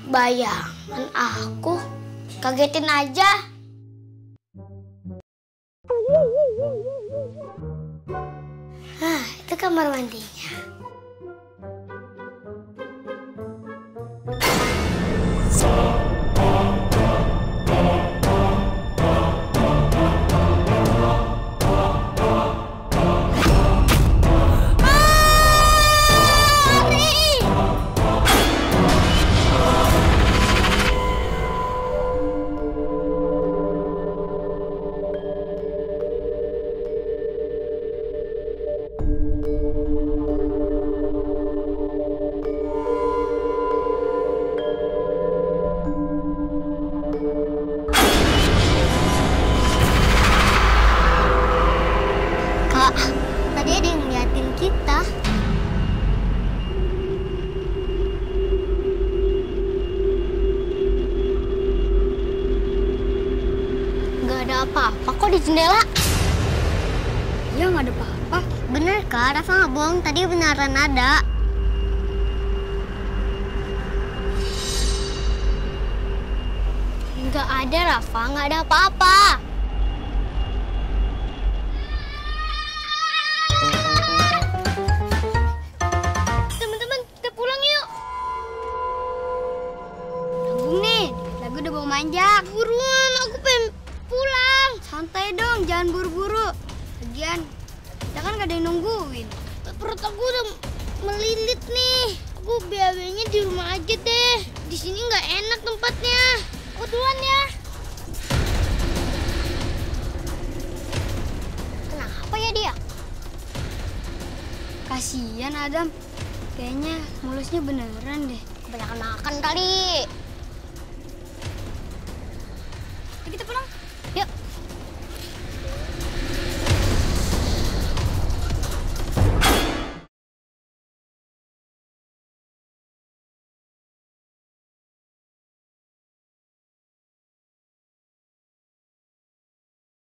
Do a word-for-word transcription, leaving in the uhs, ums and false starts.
Bayangan aku, kagetin aja. Hah, itu kamar mandinya. Tadi ada yang ngeliatin kita. Gak ada apa-apa kok di jendela. Iya, nggak ada apa-apa. Bener kak, Rafa nggak bohong. Tadi beneran ada. Nggak ada Rafa, nggak ada apa-apa. Udah mau manjak. Buruan, aku pengen pulang. Santai dong, jangan buru-buru. Lagian, kita kan gak ada yang nungguin. Perut aku udah melilit nih. Aku B A B-nya di rumah aja deh. Di sini nggak enak tempatnya. Aku duluan ya. Kenapa ya dia? Kasian Adam. Kayaknya mulusnya beneran deh. Kebanyakan makan kali.